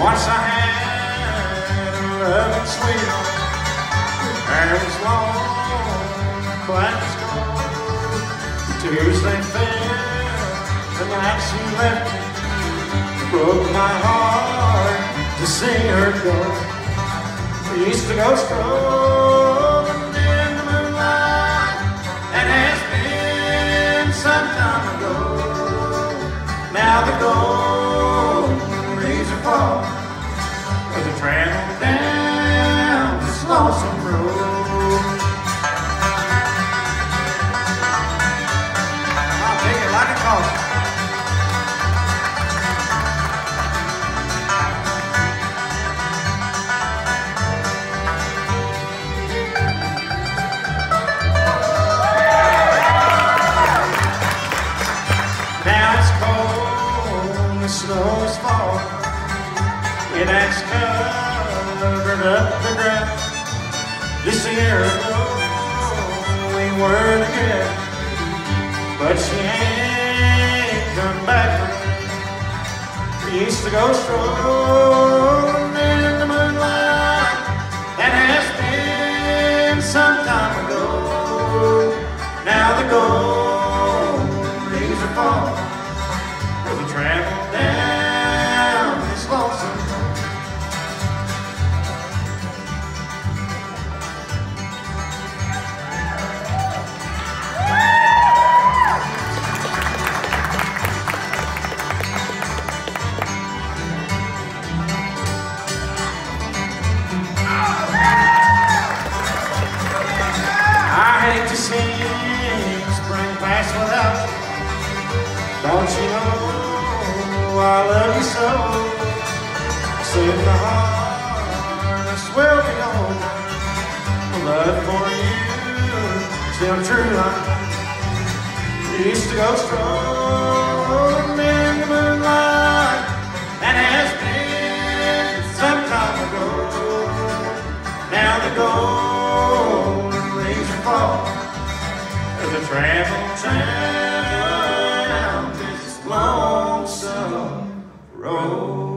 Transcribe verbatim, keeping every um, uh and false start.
Once I had a loving sweet, hair was long, quiet as gold. Tears they fell the night she left me. Broke my heart to see her go. We used to go strolling in the moonlight. That has been some time ago. Now the gold leaves are fall as I travel down this lonesome road. I'll take it like it costs. The snow is falling, it has covered up the ground. Just a year ago we were together, but she ain't come back around. We used to go strolling in the moonlight. That has been some time ago. Now the gold leaves are falling as I travel down this lonesome road. I hate to see spring pass without you. Don't you know I love you so? Soon the harvest will be over. Love for you still true. We used to go strolling in the moonlight. That has been some time ago. Now the golden leaves are falling as I travel down this lonesome road.